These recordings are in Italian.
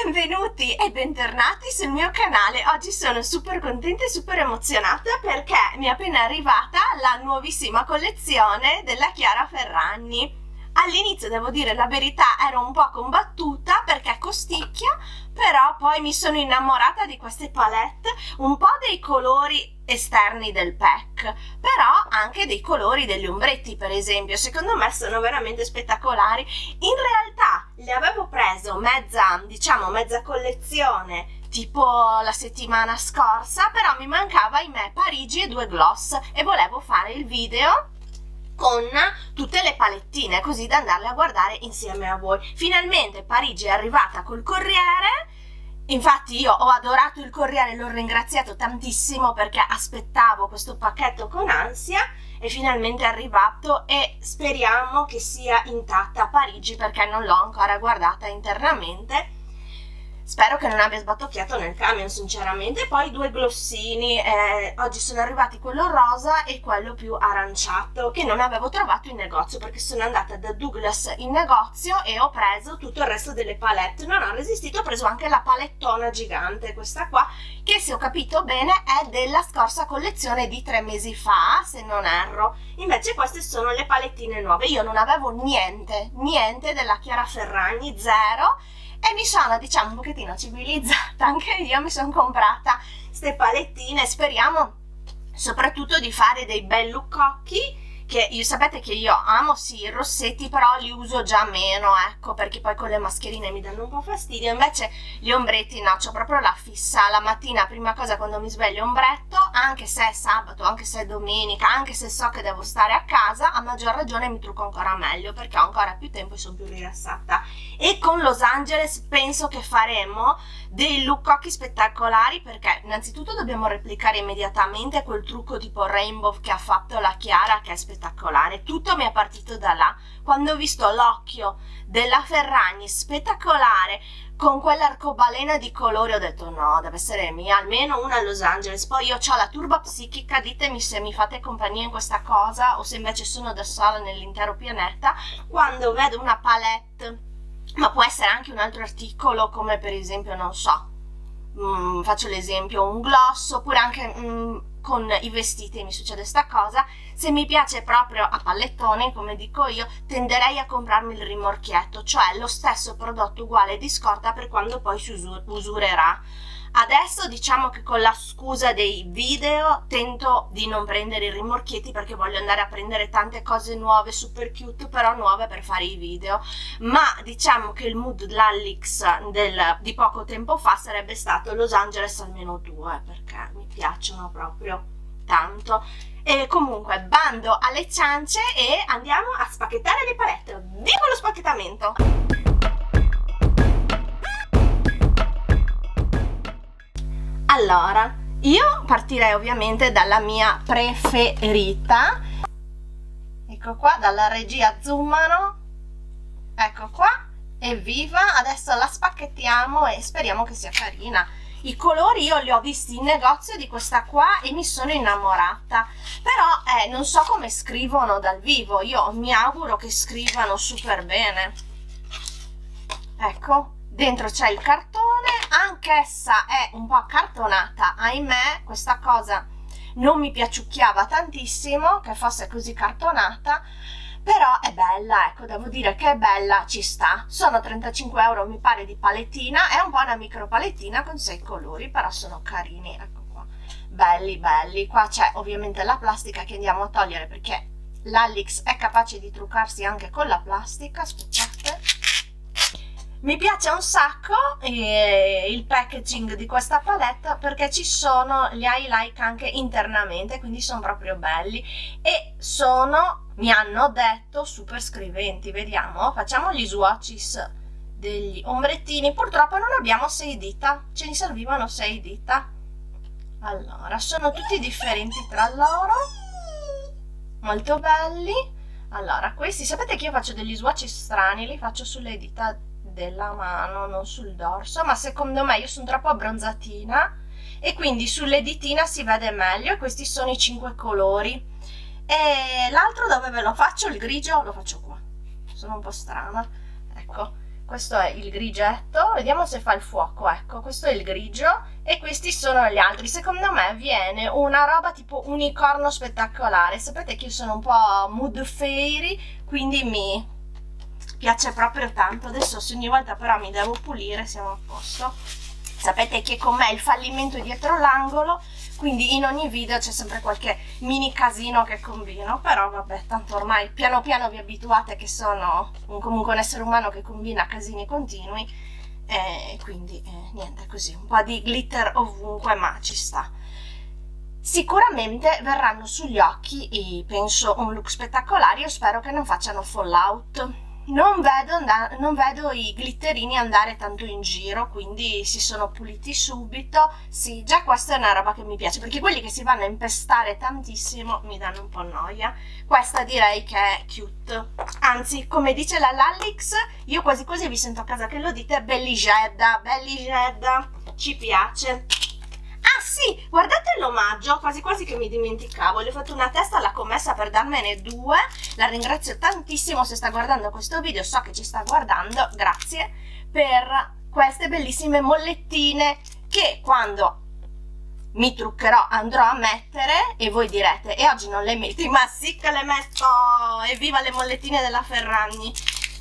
Benvenuti e bentornati sul mio canale. Oggi sono super contenta e super emozionata perché mi è appena arrivata la nuovissima collezione della Chiara Ferragni. All'inizio, devo dire la verità, ero un po' combattuta perché costicchia, però poi mi sono innamorata di queste palette, un po' dei colori esterni del pack, però anche dei colori degli ombretti, per esempio. Secondo me sono veramente spettacolari. In realtà le avevo preso mezza collezione tipo la settimana scorsa, però mi mancava, ahimè, Parigi e due gloss e volevo fare il video con tutte le palettine così da andarle a guardare insieme a voi. Finalmente Parigi è arrivata col corriere. Infatti io ho adorato il corriere, l'ho ringraziato tantissimo perché aspettavo questo pacchetto con ansia e finalmente è arrivato e speriamo che sia intatta Parigi perché non l'ho ancora guardata internamente. Spero che non abbia sbatocchiato nel camion, sinceramente. Poi due glossini, oggi sono arrivati quello rosa e quello più aranciato, che non avevo trovato in negozio perché sono andata da Douglas in negozio e ho preso tutto il resto delle palette. Non ho resistito, ho preso anche la palettona gigante, questa qua, che se ho capito bene è della scorsa collezione di 3 mesi fa, se non erro. Invece queste sono le palettine nuove. Io non avevo niente della Chiara Ferragni, zero. E mi sono, diciamo, un pochettino civilizzata, anche io mi sono comprata queste palettine. Speriamo soprattutto di fare dei bei look occhi, che sapete che io amo sì i rossetti, però li uso già meno, ecco, perché poi con le mascherine mi danno un po' fastidio. Invece gli ombretti no, c'ho proprio la fissa, la mattina prima cosa quando mi sveglio ombretto, anche se è sabato, anche se è domenica, anche se so che devo stare a casa, a maggior ragione mi trucco ancora meglio perché ho ancora più tempo e sono più rilassata. E con Los Angeles penso che faremo dei look occhi spettacolari, perché innanzitutto dobbiamo replicare immediatamente quel trucco tipo rainbow che ha fatto la Chiara, che è spettacolare. Tutto mi è partito da là, quando ho visto l'occhio della Ferragni spettacolare con quell'arcobaleno di colori, ho detto no, deve essere mia, almeno una a Los Angeles. Poi io ho la turba psichica, ditemi se mi fate compagnia in questa cosa o se invece sono da sola nell'intero pianeta. Quando vedo una palette, ma può essere anche un altro articolo, come per esempio, non so, faccio l'esempio, un gloss, oppure anche con i vestiti mi succede sta cosa. Se mi piace proprio a pallettone, come dico io, tenderei a comprarmi il rimorchietto, cioè lo stesso prodotto uguale di scorta per quando poi si usurerà. Adesso diciamo che con la scusa dei video tento di non prendere i rimorchietti perché voglio andare a prendere tante cose nuove, super cute, però nuove per fare i video. Ma diciamo che il mood Lallix di poco tempo fa sarebbe stato Los Angeles almeno 2, perché mi piacciono proprio tanto. E comunque bando alle ciance e andiamo a spacchettare le palette. Viva lo spacchettamento! Allora, io partirei ovviamente dalla mia preferita. Ecco qua, dalla regia zoomano. Ecco qua, evviva! Adesso la spacchettiamo e speriamo che sia carina. I colori io li ho visti in negozio di questa qua e mi sono innamorata. Però non so come scrivono dal vivo. Io mi auguro che scrivano super bene. Ecco, dentro c'è il cartone. Anch'essa è un po' accartonata, ahimè, questa cosa non mi piaciucchiava tantissimo che fosse così cartonata, però è bella, ecco, devo dire che è bella, ci sta. Sono 35 euro mi pare di palettina, è un po' una micro palettina con 6 colori, però sono carini, ecco qua, belli belli. Qua c'è ovviamente la plastica che andiamo a togliere perché l'Alix è capace di truccarsi anche con la plastica. Aspettate. Mi piace un sacco il packaging di questa palette perché ci sono gli highlight anche internamente, quindi sono proprio belli e mi hanno detto, super scriventi. Vediamo, facciamo gli swatches degli ombrettini. Purtroppo non abbiamo 6 dita, ce ne servivano 6 dita. Allora, sono tutti differenti tra loro, molto belli. Allora, questi, sapete che io faccio degli swatch strani, li faccio sulle dita della mano, non sul dorso, ma secondo me io sono troppo abbronzatina e quindi sulle ditine si vede meglio. E questi sono i 5 colori. E l'altro dove ve lo faccio? Il grigio lo faccio qua, sono un po' strana, ecco. questo è il grigetto, vediamo se fa il fuoco, ecco, questo è il grigio e questi sono gli altri. Secondo me viene una roba tipo unicorno spettacolare. Sapete che io sono un po' mood fairy, quindi mi piace proprio tanto. Adesso se ogni volta però mi devo pulire siamo a posto. Sapete che con me il fallimento è dietro l'angolo, quindi in ogni video c'è sempre qualche mini casino che combino, però vabbè, tanto ormai piano piano vi abituate che sono comunque un essere umano che combina casini continui, quindi niente, così, un po' di glitter ovunque, ma ci sta. Sicuramente verranno sugli occhi, penso, un look spettacolare. Io spero che non facciano fallout. Non vedo i glitterini andare tanto in giro, quindi si sono puliti subito. Sì, già questa è una roba che mi piace, perché quelli che si vanno a impestare tantissimo mi danno un po' noia. Questa direi che è cute, anzi, come dice la Lallix, io quasi quasi vi sento a casa che lo dite, belligedda, ci piace. Ah sì, guardate l'omaggio, quasi quasi che mi dimenticavo, le ho fatto una testa alla commessa per darmene 2, la ringrazio tantissimo se sta guardando questo video, so che ci sta guardando, grazie per queste bellissime mollettine che quando mi truccherò andrò a mettere e voi direte, e oggi non le metti? Ma sì che le metto, evviva le mollettine della Ferragni!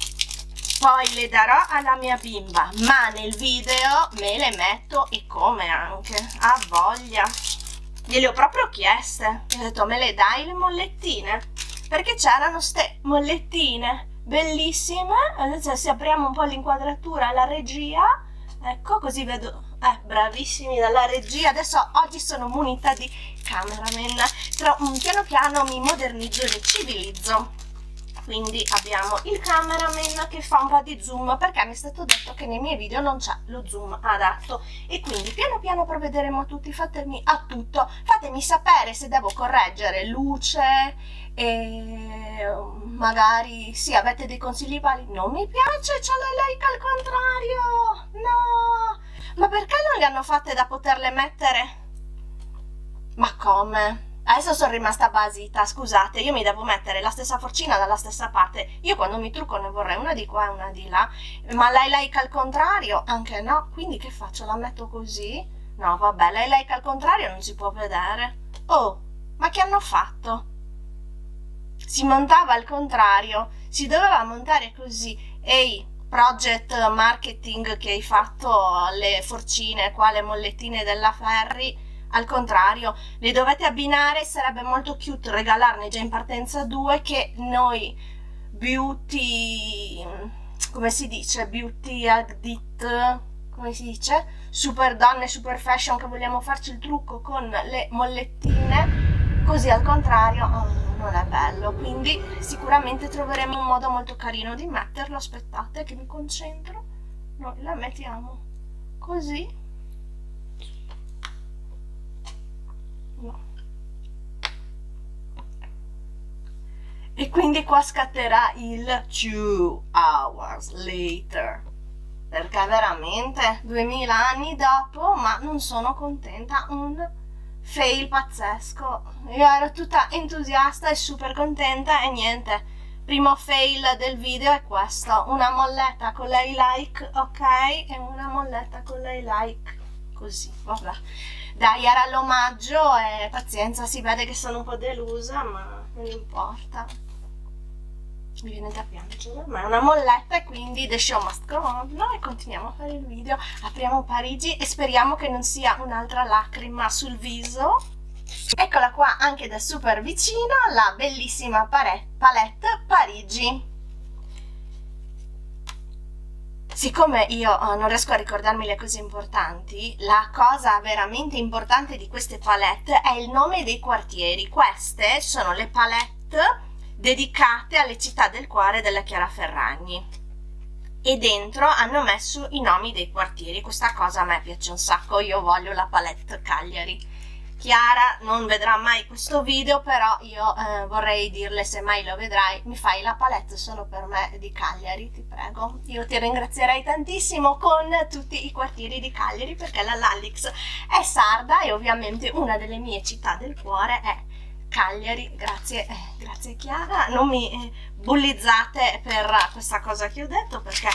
Poi le darò alla mia bimba, ma nel video me le metto e come anche, a voglia. Gliele ho proprio chieste, gli ho detto me le dai le mollettine? Perché c'erano ste mollettine bellissime, adesso se apriamo un po' l'inquadratura alla regia, ecco così vedo, bravissimi dalla regia, adesso oggi sono munita di cameraman, piano piano mi modernizzo e mi civilizzo. Quindi abbiamo il cameraman che fa un po' di zoom, perché mi è stato detto che nei miei video non c'è lo zoom adatto, e quindi piano piano provvederemo a tutti. Fatemi sapere se devo correggere luce e magari sì, avete dei consigli vari. Non mi piace, c'ho la like al contrario, no, ma perché non le hanno fatte da poterle mettere? Ma come? Adesso sono rimasta basita, scusate, io mi devo mettere la stessa forcina dalla stessa parte. Io quando mi trucco ne vorrei una di qua e una di là, ma l'highlight al contrario anche no, quindi che faccio? La metto così? No, vabbè, l'highlight al contrario non si può vedere. Oh, ma che hanno fatto? Si montava al contrario, si doveva montare così. Ehi, project marketing che hai fatto le forcine qua, le mollettine della Ferri, al contrario, le dovete abbinare, sarebbe molto cute regalarne già in partenza 2, che noi beauty, come si dice, beauty addict, come si dice, super donne, super fashion, che vogliamo farci il trucco con le mollettine, così al contrario non è bello, quindi sicuramente troveremo un modo molto carino di metterlo. Aspettate che mi concentro, noi la mettiamo così. No. E quindi qua scatterà il 2 hours later, perché veramente 2000 anni dopo, ma non sono contenta, un fail pazzesco. Io ero tutta entusiasta e super contenta e niente, primo fail del video è questo, una molletta con lei like, ok, e una molletta con lei like così, vabbè. Dai, era l'omaggio e pazienza, si vede che sono un po' delusa, ma non importa. Mi viene da piangere, ma è una molletta e quindi the show must go on. Noi continuiamo a fare il video, apriamo Parigi e speriamo che non sia un'altra lacrima sul viso. Eccola qua anche da super vicino, la bellissima palette Parigi. Siccome io non riesco a ricordarmi le cose importanti, la cosa veramente importante di queste palette è il nome dei quartieri. Queste sono le palette dedicate alle città del cuore della Chiara Ferragni e dentro hanno messo i nomi dei quartieri. Questa cosa a me piace un sacco, io voglio la palette Cagliari. Chiara non vedrà mai questo video, però io vorrei dirle, se mai lo vedrai, mi fai la palette solo per me di Cagliari, ti prego. Io ti ringrazierei tantissimo con tutti i quartieri di Cagliari, perché la Lallix è sarda e ovviamente una delle mie città del cuore è Cagliari. Grazie, grazie Chiara, non mi bullizzate per questa cosa che ho detto, perché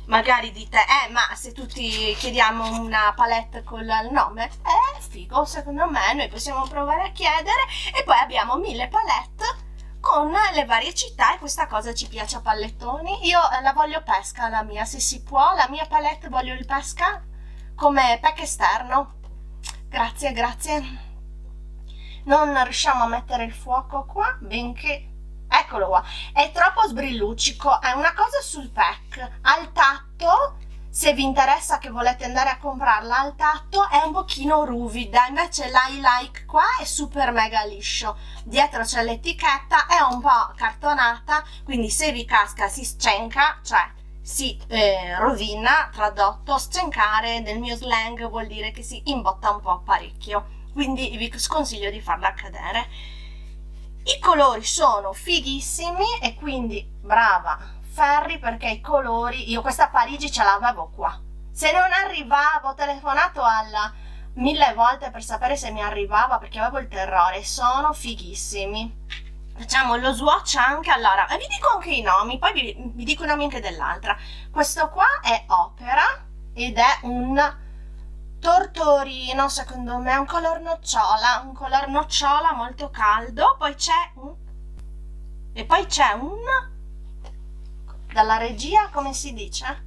magari dite, ma se tutti chiediamo una palette con il nome, figo, secondo me noi possiamo provare a chiedere, e poi abbiamo 1000 palette con le varie città, e questa cosa ci piace a pallettoni. Io la voglio pesca, la mia, se si può, la mia palette voglio il pesca come pack esterno. Grazie, grazie. Non riusciamo a mettere il fuoco qua, benché... Eccolo qua, è troppo sbrilluccico. È una cosa sul pack, al tatto, se vi interessa che volete andare a comprarla al tatto, è un pochino ruvida, invece l'I Like qua è super mega liscio. Dietro c'è l'etichetta, è un po' cartonata, quindi se vi casca si scenca, cioè si rovina, tradotto. Scencare nel mio slang vuol dire che si imbotta un po' parecchio, quindi vi sconsiglio di farla cadere. I colori sono fighissimi, e quindi brava Ferri, perché i colori, io questa Parigi ce l'avevo qua, se non arrivavo, ho telefonato alla 1000 volte per sapere se mi arrivava, perché avevo il terrore. Sono fighissimi. Facciamo lo swatch anche. Allora, e vi dico anche i nomi, poi vi dico i nomi anche dell'altra. Questo qua è Opera ed è un tortorino, secondo me, un color nocciola molto caldo. Poi c'è un dalla regia, come si dice?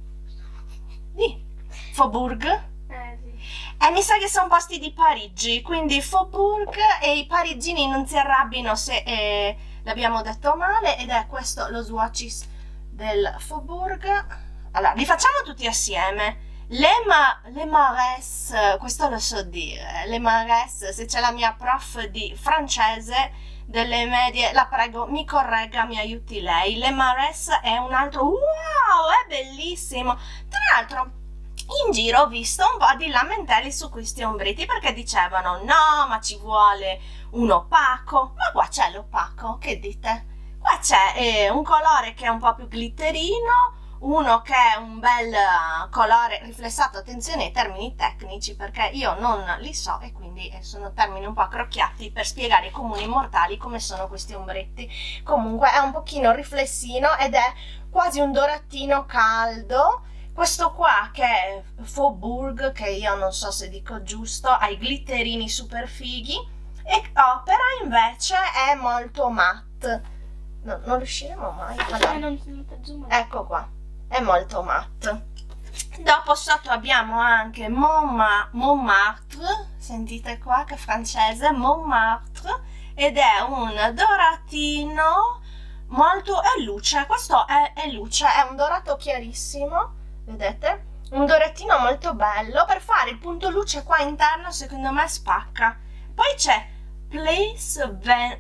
Faubourg. Sì. Mi sa che sono posti di Parigi, quindi Faubourg, e i parigini non si arrabbino se l'abbiamo detto male. Ed è questo lo swatch del Faubourg. Allora, li facciamo tutti assieme. Le Mares, questo lo so dire, le Mares, se c'è la mia prof di francese delle medie, la prego, mi corregga, mi aiuti lei. Le Mares è un altro, wow, è bellissimo. Tra l'altro in giro ho visto un po' di lamentelli su questi ombretti, perché dicevano no, ma ci vuole un opaco. Ma qua c'è l'opaco, che dite? Qua c'è un colore che è un po' più glitterino, uno che è un bel colore riflessato. Attenzione ai termini tecnici, perché io non li so, e quindi sono termini un po' accrocchiati per spiegare ai comuni mortali come sono questi ombretti. Comunque è un pochino riflessino ed è quasi un doratino caldo. Questo qua, che è Faubourg, che io non so se dico giusto, ha i glitterini super fighi, e Opera invece è molto matte. No, non riusciremo mai. Allora, ecco qua, è molto matte. Dopo sotto abbiamo anche Montmartre, sentite qua che francese, Montmartre, ed è un doratino molto, è luce, questo è luce, è un dorato chiarissimo, vedete? Un doratino molto bello, per fare il punto luce qua interno secondo me spacca. Poi c'è Place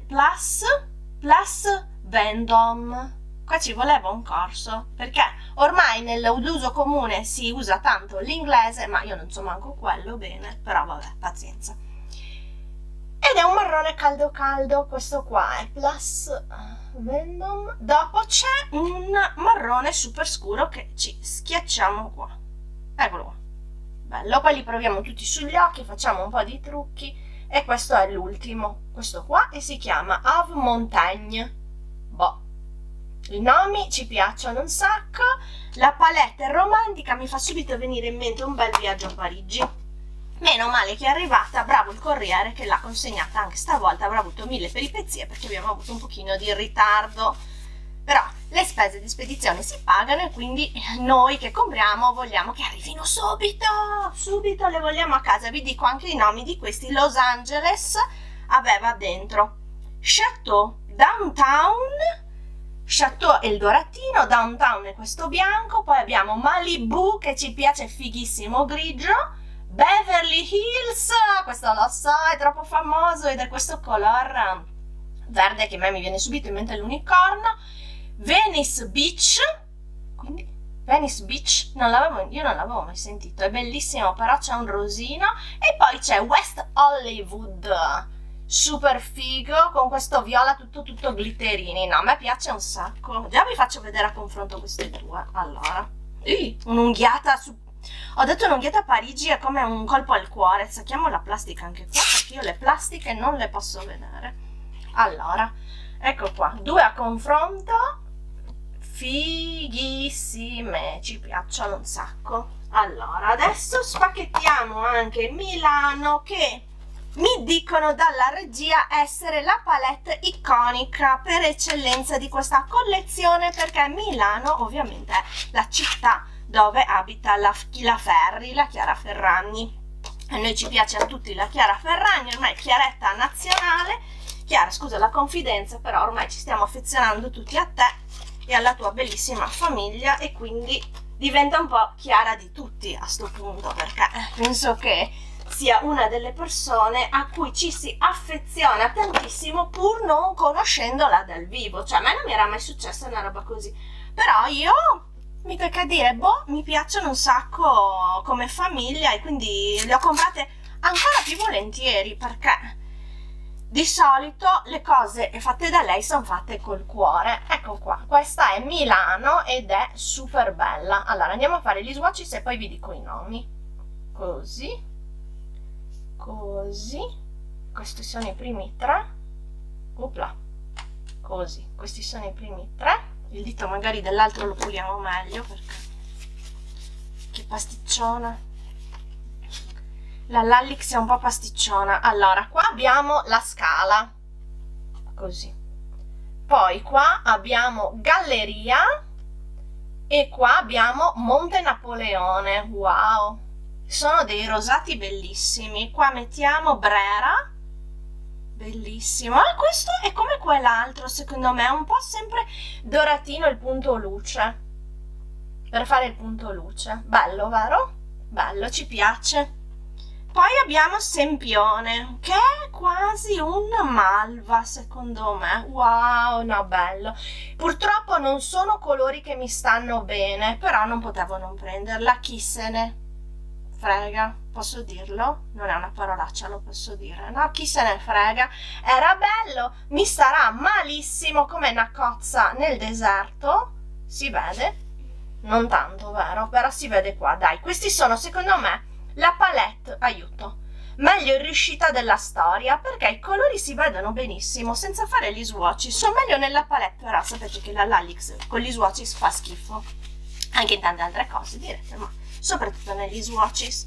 Vendôme. Qua ci voleva un corso, perché ormai nell'uso comune si usa tanto l'inglese, ma io non so manco quello bene, però vabbè, pazienza. Ed è un marrone caldo caldo, questo qua è Place Vendôme. Dopo c'è un marrone super scuro che ci schiacciamo qua, eccolo qua, bello. Poi li proviamo tutti sugli occhi, facciamo un po' di trucchi, e questo è l'ultimo, questo qua, e si chiama Av Montagne. Boh, i nomi ci piacciono un sacco. La palette è romantica, mi fa subito venire in mente un bel viaggio a Parigi. Meno male che è arrivata, bravo il corriere che l'ha consegnata anche stavolta. Avrà avuto 1000 peripezie perché abbiamo avuto un pochino di ritardo, però le spese di spedizione si pagano, e quindi noi che compriamo vogliamo che arrivino subito le vogliamo a casa. Vi dico anche i nomi di questi. Los Angeles aveva dentro Chateau Downtown, Chateau è il doratino, Downtown è questo bianco, poi abbiamo Malibu che ci piace, fighissimo, grigio, Beverly Hills, questo lo so, è troppo famoso ed è questo color verde che a me mi viene subito in mente l'unicorno. Venice Beach, quindi Venice Beach io non l'avevo mai sentito, è bellissimo, però c'è un rosino. E poi c'è West Hollywood, super figo, con questo viola tutto glitterini. No, a me piace un sacco. Già vi faccio vedere a confronto queste due. Allora, un'unghiata su... Ho detto un'unghiata a Parigi è come un colpo al cuore. Sacchiamo la plastica anche qua, perché io le plastiche non le posso vedere. Allora, ecco qua, due a confronto, fighissime, ci piacciono un sacco. Allora, adesso spacchettiamo anche Milano, che mi dicono dalla regia essere la palette iconica per eccellenza di questa collezione, perché Milano ovviamente è la città dove abita la Ferri, la Chiara Ferragni. A noi ci piace a tutti la Chiara Ferragni, ormai chiaretta nazionale. Chiara, scusa la confidenza, però ormai ci stiamo affezionando tutti a te e alla tua bellissima famiglia, e quindi diventa un po' Chiara di tutti a sto punto, perché penso che sia una delle persone a cui ci si affeziona tantissimo pur non conoscendola dal vivo. Cioè, a me non mi era mai successa una roba così, però io mi tocca dire, boh, mi piacciono un sacco come famiglia, e quindi le ho comprate ancora più volentieri, perché di solito le cose fatte da lei sono fatte col cuore. Ecco qua, questa è Milano ed è super bella. Allora, andiamo a fare gli swatches e poi vi dico i nomi. Così, così, questi sono i primi tre. Opla, così, questi sono i primi tre. Il dito magari dell'altro lo puliamo meglio, perché che pasticciona. La Lallix è un po' pasticciona. Allora, qua abbiamo la Scala, così. Poi qua abbiamo Galleria e qua abbiamo Monte Napoleone. Wow! Sono dei rosati bellissimi. Qua mettiamo Brera, bellissimo. Questo è come quell'altro, secondo me, è un po' sempre doratino il punto luce, per fare il punto luce. Bello, vero? Bello, ci piace. Poi abbiamo Sempione, che è quasi un malva, secondo me. Wow, no, bello. Purtroppo non sono colori che mi stanno bene, però non potevo non prenderla. Chi se ne frega, posso dirlo? Non è una parolaccia, lo posso dire, no? Chi se ne frega. Era bello, mi starà malissimo come una cozza nel deserto. Si vede? Non tanto, vero? Però si vede qua, dai. Questi sono, secondo me, la palette, aiuto, meglio in riuscita della storia, perché i colori si vedono benissimo senza fare gli swatches. Sono meglio nella palette, però sapete che la Lallix con gli swatches fa schifo, anche in tante altre cose direte, ma soprattutto negli swatches.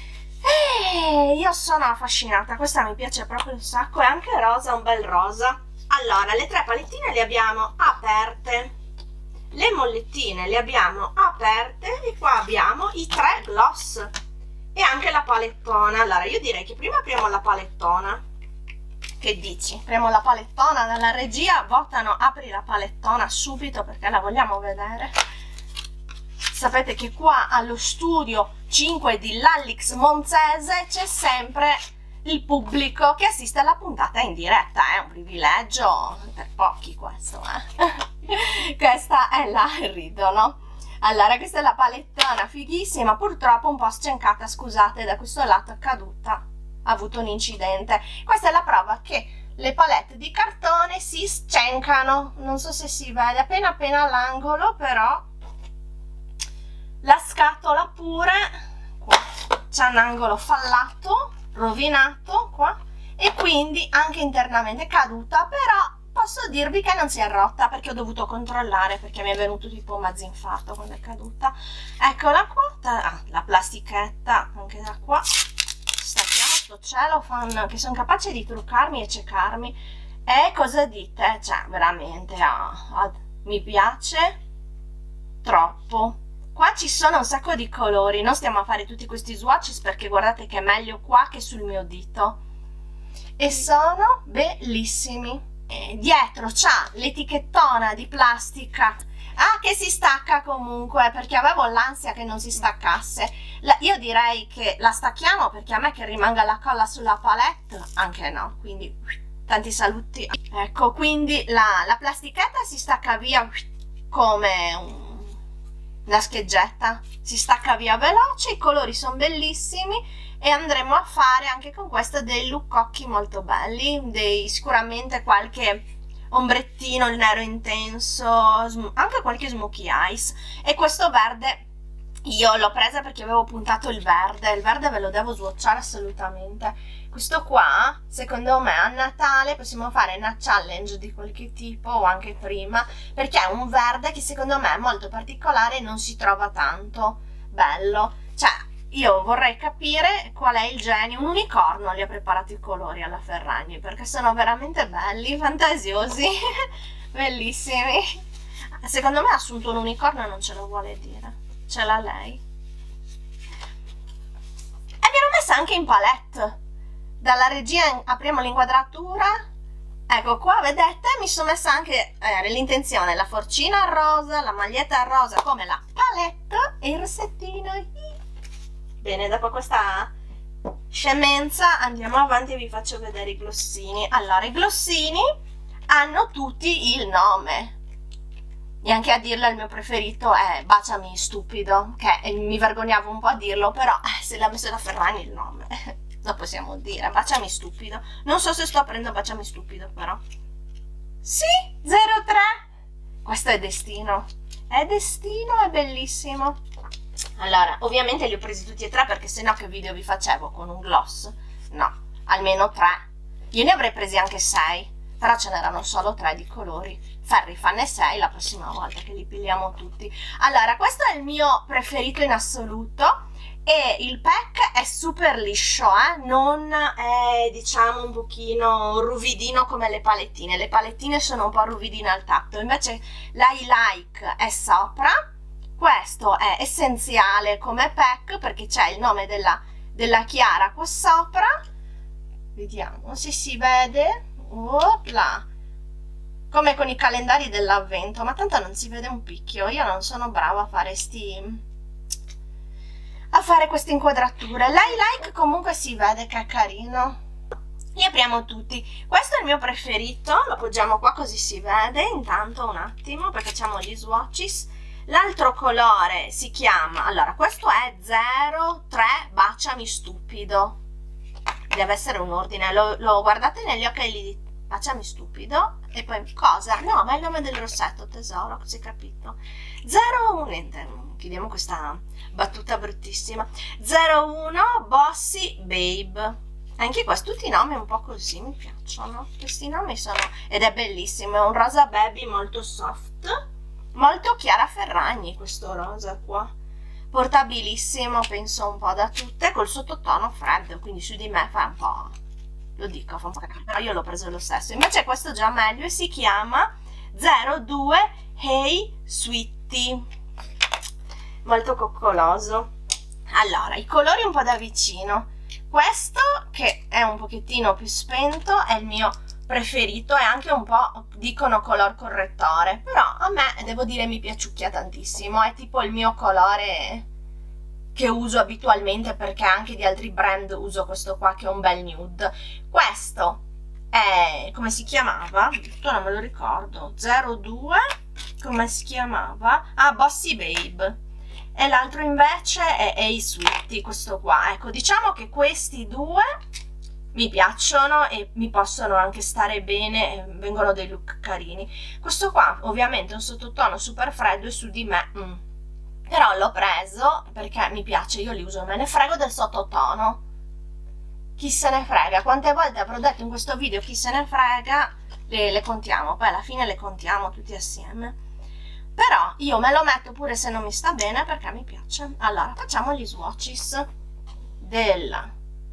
E io sono affascinata, questa mi piace proprio un sacco, e anche rosa, un bel rosa. Allora, le tre palettine le abbiamo aperte, le mollettine le abbiamo aperte, e qua abbiamo i tre gloss e anche la palettona. Allora, io direi che prima apriamo la palettona. Che dici? Apriamo la palettona, dalla regia votano apri la palettona subito, perché la vogliamo vedere. Sapete che qua allo studio 5 di Lallix Monzese c'è sempre il pubblico che assiste alla puntata in diretta. È un privilegio per pochi questo, Questa è la Ridolo. Allora, questa è la palettona fighissima, purtroppo un po' scencata, scusate, da questo lato è caduta, ha avuto un incidente. Questa è la prova che le palette di cartone si scencano, non so se si vede appena appena all'angolo, però la scatola pure, qua c'è un angolo fallato, rovinato qua, e quindi anche internamente caduta, però posso dirvi che non si è rotta, perché ho dovuto controllare, perché mi è venuto tipo mezzo infarto quando è caduta. Eccola qua, la plastichetta anche da qua. Stacchiamo sto cellophane, che sono capace di truccarmi e ciecarmi. E cosa dite? Cioè, veramente, mi piace troppo. Qua ci sono un sacco di colori, non stiamo a fare tutti questi swatches, perché guardate che è meglio qua che sul mio dito. E sono bellissimi. Dietro c'ha l'etichettona di plastica che si stacca comunque, perché avevo l'ansia che non si staccasse. Io direi che la stacchiamo, perché a me che rimanga la colla sulla palette anche no, quindi tanti saluti. Ecco, quindi la plastichetta si stacca via come una scheggetta, si stacca via veloce. I colori sono bellissimi, e andremo a fare anche con questo dei look occhi molto belli, sicuramente qualche ombrettino, il nero intenso, anche qualche smokey eyes. E questo verde io l'ho presa perché avevo puntato il verde ve lo devo swatchare assolutamente, questo qua secondo me a Natale possiamo fare una challenge di qualche tipo o anche prima, perché è un verde che secondo me è molto particolare e non si trova tanto bello. Cioè io vorrei capire qual è il genio. Un unicorno li ha preparati i colori alla Ferragni, perché sono veramente belli, fantasiosi, bellissimi. Secondo me ha assunto un unicorno e non ce lo vuole dire, ce l'ha lei. E mi ero messa anche in palette. Dalla regia apriamo l'inquadratura, ecco qua, vedete, mi sono messa anche l'intenzione, la forcina rosa, la maglietta rosa come la palette e il rossettino. Bene, dopo questa scemenza andiamo avanti e vi faccio vedere i glossini. Allora, i glossini hanno tutti il nome, e anche a dirlo il mio preferito è Baciami Stupido, che mi vergognavo un po' a dirlo, però se l'ha messo da Ferragni il nome lo possiamo dire, Baciami Stupido. Non so se sto aprendo Baciami Stupido, però sì, 03, questo è Destino, è bellissimo. Allora, ovviamente li ho presi tutti e tre, perché sennò che video vi facevo con un gloss? No, almeno 3. Io ne avrei presi anche 6, però ce n'erano solo 3 di colori. Ferri, fanne 6 la prossima volta che li pigliamo tutti. Allora, questo è il mio preferito in assoluto e il pack è super liscio, non è, diciamo, un pochino ruvidino come le palettine sono un po' ruvidine al tatto, invece l'I Like è sopra. Questo è essenziale come pack perché c'è il nome della Chiara qua sopra, vediamo se si vede. Opla. Come con i calendari dell'avvento, ma tanto non si vede un picchio. Io non sono brava a fare queste inquadrature. L'I Like comunque si vede che è carino. Li apriamo tutti. Questo è il mio preferito, lo appoggiamo qua così si vede. Intanto un attimo, perché facciamo gli swatches. L'altro colore si chiama, allora questo è 03 Baciami Stupido, deve essere un ordine, lo guardate negli occhi e gli dite Baciami Stupido e poi cosa? No, ma è il nome del rossetto, tesoro, così capito. 01, niente, chiudiamo questa battuta bruttissima. 01 Bossy Babe, anche questo, tutti i nomi un po' così mi piacciono, questi nomi sono, ed è bellissimo, è un rosa baby molto soft, molto Chiara Ferragni questo rosa qua, portabilissimo, penso un po' da tutte, col sottotono freddo, quindi su di me fa un po', lo dico, fa un po' cacare, però io l'ho preso lo stesso. Invece questo già meglio e si chiama 02 Hey Sweetie, molto coccoloso. Allora, i colori un po' da vicino, questo che è un pochettino più spento è il mio preferito, è anche un po', dicono, color correttore, però a me, devo dire, mi piaciucchia tantissimo, è tipo il mio colore che uso abitualmente, perché anche di altri brand uso questo qua che è un bel nude. Questo è, come si chiamava? Tutto non me lo ricordo. 02, come si chiamava? Ah, Bossy Babe. E l'altro invece è Hey Sweetie, questo qua. Ecco, diciamo che questi due mi piacciono e mi possono anche stare bene, vengono dei look carini. Questo qua ovviamente è un sottotono super freddo e su di me però l'ho preso perché mi piace, io li uso, me ne frego del sottotono, chi se ne frega, quante volte avrò detto in questo video chi se ne frega, le contiamo, poi alla fine le contiamo tutti assieme, però io me lo metto pure se non mi sta bene perché mi piace. Allora facciamo gli swatches della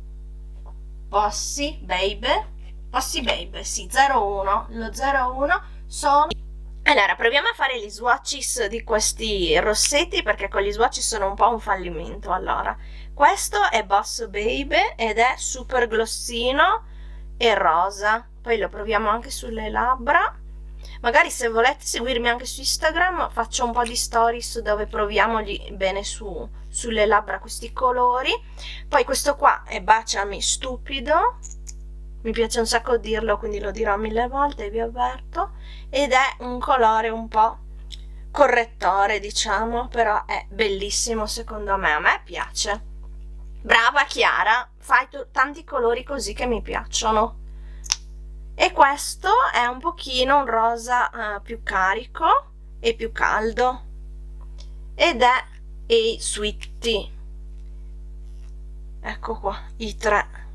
Bossy Babe, sì, 01, lo 01 sono... Allora, proviamo a fare gli swatches di questi rossetti perché con gli swatches sono un po' un fallimento. Allora, questo è Boss Babe ed è super glossino e rosa, poi lo proviamo anche sulle labbra. Magari se volete seguirmi anche su Instagram faccio un po' di stories dove proviamo bene sulle labbra questi colori. Poi questo qua è Baciami Stupido, mi piace un sacco dirlo, quindi lo dirò 1000 volte, vi avverto, ed è un colore un po' correttore, diciamo, però è bellissimo secondo me, a me piace. Brava Chiara, fai tanti colori così che mi piacciono. E questo è un pochino un rosa più carico e più caldo ed è Hey Sweetie, ecco qua i tre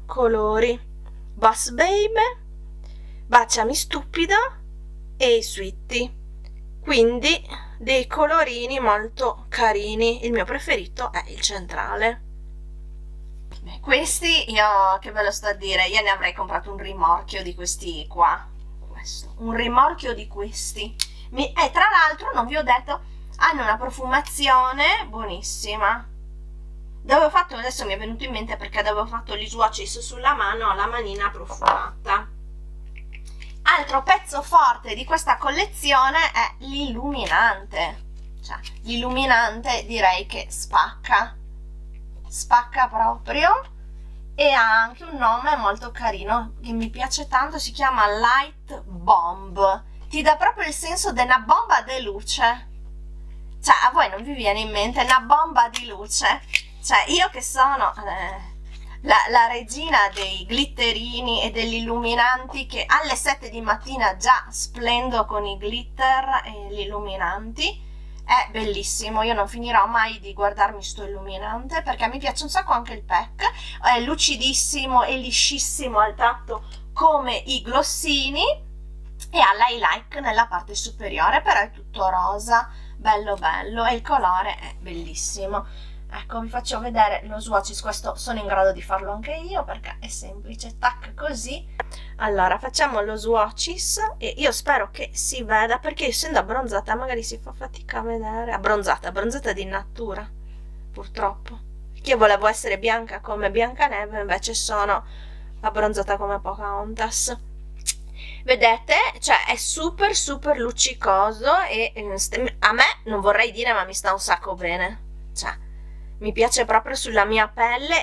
colori: Boss Babe, Baciami Stupido e Sweetie, quindi dei colorini molto carini. Il mio preferito è il centrale. Beh, questi io che ve lo sto a dire, io ne avrei comprato un rimorchio di questi qua, questo, un rimorchio di questi. E tra l'altro non vi ho detto, hanno una profumazione buonissima. Dove ho fatto, adesso mi è venuto in mente perché dove ho fatto gli swatches sulla mano, ho la manina profumata. Altro pezzo forte di questa collezione è l'illuminante, cioè l'illuminante direi che spacca proprio, e ha anche un nome molto carino che mi piace tanto, si chiama Light Bomb, ti dà proprio il senso di una bomba di luce, cioè a voi non vi viene in mente una bomba di luce? Cioè io che sono la regina dei glitterini e degli illuminanti, che alle 7 di mattina già splendo con i glitter e gli illuminanti, è bellissimo. Io non finirò mai di guardarmi sto illuminante perché mi piace un sacco anche il pack, è lucidissimo e liscissimo al tatto come i glossini, e ha l'highlight nella parte superiore, però è tutto rosa, bello bello, e il colore è bellissimo. Ecco, vi faccio vedere lo swatch, questo sono in grado di farlo anche io perché è semplice, tac, così. Allora, facciamo lo swatches e io spero che si veda, perché essendo abbronzata magari si fa fatica a vedere. Abbronzata di natura, purtroppo. Io volevo essere bianca come Biancaneve, invece sono abbronzata come Pocahontas. Vedete? Cioè è super luccicoso e a me, non vorrei dire, ma mi sta un sacco bene. Cioè mi piace proprio sulla mia pelle.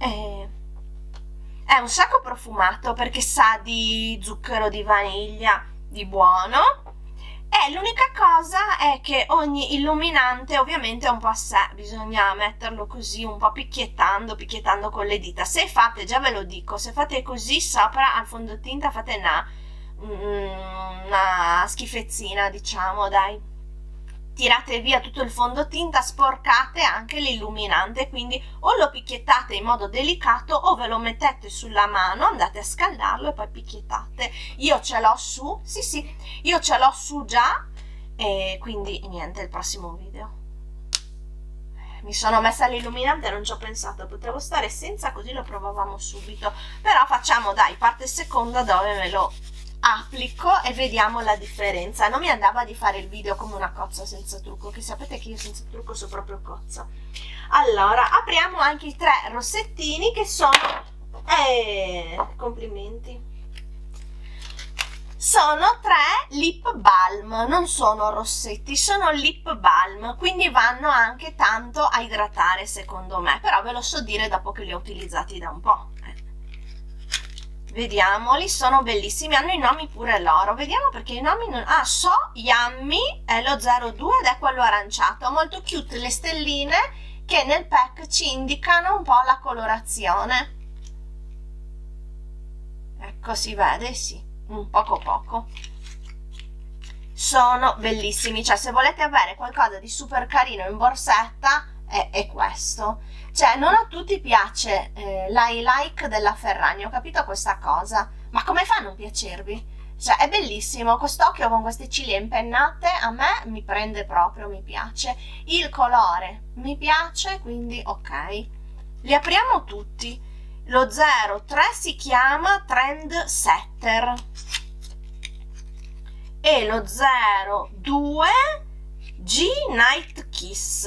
È un sacco profumato perché sa di zucchero di vaniglia, di buono. E l'unica cosa è che ogni illuminante ovviamente è un po' a sé, bisogna metterlo così un po' picchiettando con le dita. Se fate, già ve lo dico, se fate così sopra al fondotinta fate una schifezzina, diciamo, dai. Tirate via tutto il fondotinta, sporcate anche l'illuminante, quindi o lo picchiettate in modo delicato o ve lo mettete sulla mano, andate a scaldarlo e poi picchiettate. Io ce l'ho su, sì, io ce l'ho su già, e quindi niente, il prossimo video. Mi sono messa l'illuminante e non ci ho pensato, potevo stare senza, così lo provavamo subito, però facciamo, dai, parte seconda dove me lo applico e vediamo la differenza. Non mi andava di fare il video come una cozza senza trucco, che sapete che io senza trucco sono proprio cozza. Allora, apriamo anche i 3 rossettini che sono complimenti, sono 3 lip balm, non sono rossetti, sono lip balm, quindi vanno anche tanto a idratare secondo me, però ve lo so dire dopo che li ho utilizzati da un po'. Vediamoli, sono bellissimi, hanno i nomi pure loro, vediamo perché i nomi non... Ah, So Yummy è lo 02 ed è quello aranciato, molto cute le stelline che nel pack ci indicano un po' la colorazione. Ecco, si vede, sì, un poco. Sono bellissimi, cioè se volete avere qualcosa di super carino in borsetta è questo. Cioè non a tutti piace l'highlight della Ferragni, ho capito questa cosa, ma come fa a non piacervi? Cioè è bellissimo, quest'occhio con queste ciglia impennate a me mi prende proprio, mi piace, il colore mi piace, quindi ok. Li apriamo tutti. Lo 03 si chiama Trend Setter e lo 02 G Night Kiss.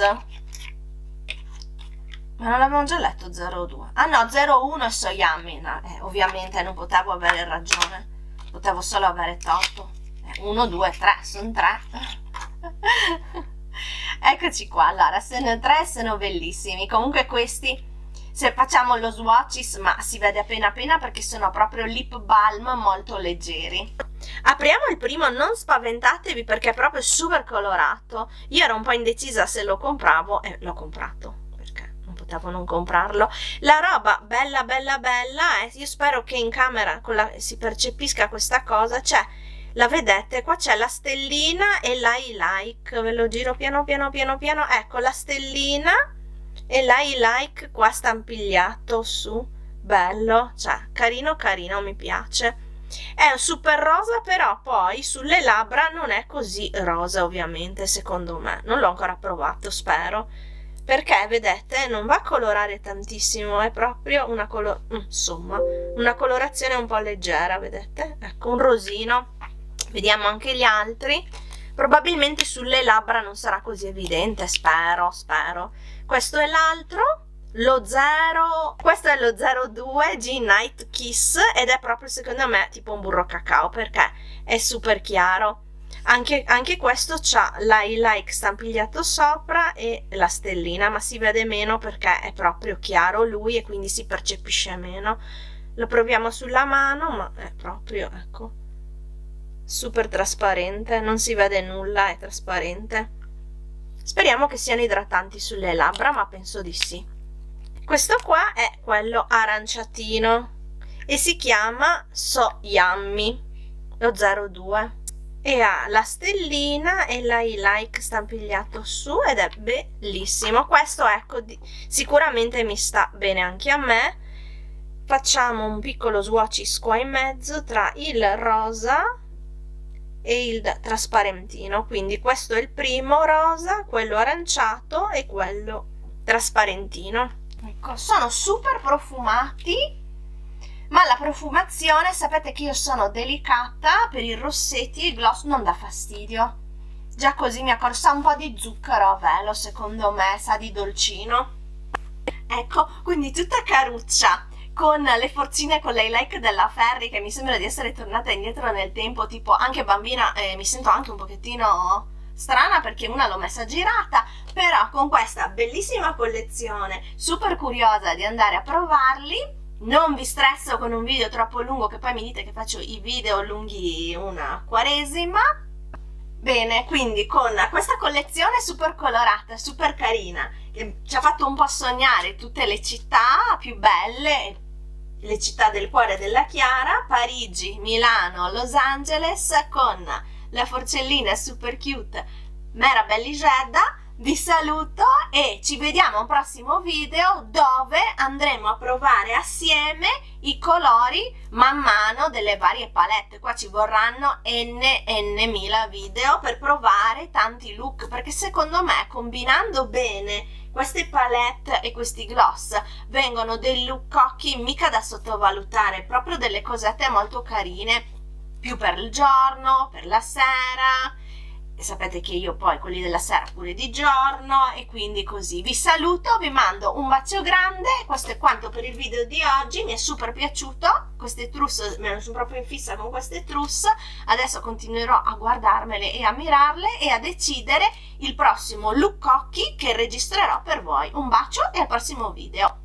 Ma non l'avevamo già letto 02? Ah no, 01 è So Yummy. No, ovviamente non potevo avere ragione, potevo solo avere torto. 1, 2, 3, sono 3. Eccoci qua, allora, sono 3, sono bellissimi. Comunque questi, se facciamo lo swatches, ma si vede appena perché sono proprio lip balm molto leggeri. Apriamo il primo, non spaventatevi perché è proprio super colorato. Io ero un po' indecisa se lo compravo e l'ho comprato, potevo non comprarlo. La roba bella, io spero che in camera si percepisca questa cosa, cioè la vedete, qua c'è la stellina e l'highlight, ve lo giro piano, ecco la stellina e l'highlight qua stampigliato su, bello, cioè carino carino, mi piace. È un super rosa, però poi sulle labbra non è così rosa, ovviamente, secondo me. Non l'ho ancora provato, spero, perché vedete non va a colorare tantissimo, è proprio una insomma, una colorazione un po' leggera, vedete? Ecco, un rosino. Vediamo anche gli altri. Probabilmente sulle labbra non sarà così evidente, spero. Questo è l'altro, questo è lo 02 G Night Kiss, ed è proprio secondo me tipo un burro cacao, perché è super chiaro. Anche questo c'ha l'I Like stampigliato sopra e la stellina, ma si vede meno perché è proprio chiaro lui e quindi si percepisce meno. Lo proviamo sulla mano, ma è proprio, ecco, super trasparente, non si vede nulla, è trasparente. Speriamo che siano idratanti sulle labbra, ma penso di sì. Questo qua è quello aranciatino e si chiama So Yummy, lo 02, e ha la stellina e l'I Like stampigliato su ed è bellissimo. Questo, ecco, sicuramente mi sta bene anche a me. Facciamo un piccolo swatch qua in mezzo tra il rosa e il trasparentino, quindi questo è il primo rosa, quello aranciato e quello trasparentino. Ecco, sono super profumati, ma la profumazione, sapete che io sono delicata per i rossetti e il gloss non dà fastidio. Già così mi accorgo, sa un po' di zucchero a velo, secondo me, sa di dolcino. Ecco, quindi tutta caruccia, con le forcine con l'I Like della Ferri, che mi sembra di essere tornata indietro nel tempo, tipo anche bambina, mi sento anche un pochettino strana perché una l'ho messa girata, però con questa bellissima collezione, super curiosa di andare a provarli. Non vi stresso con un video troppo lungo, che poi mi dite che faccio i video lunghi una quaresima. Bene, quindi con questa collezione super colorata, super carina, che ci ha fatto un po' sognare tutte le città più belle, le città del cuore della Chiara, Parigi, Milano, Los Angeles, con la forcellina super cute Mirabelle Jeddah. Vi saluto e ci vediamo a un prossimo video dove andremo a provare assieme i colori man mano delle varie palette. Qua ci vorranno n mila video per provare tanti look, perché secondo me combinando bene queste palette e questi gloss vengono dei look occhi mica da sottovalutare, proprio delle cosette molto carine, più per il giorno, per la sera. E sapete che io poi quelli della sera pure di giorno, e quindi così. Vi saluto, vi mando un bacio grande. Questo è quanto per il video di oggi, mi è super piaciuto. Queste trousse, me ne sono proprio in fissa con queste trousse. Adesso continuerò a guardarmele e a mirarle e a decidere il prossimo look occhi che registrerò per voi. Un bacio e al prossimo video.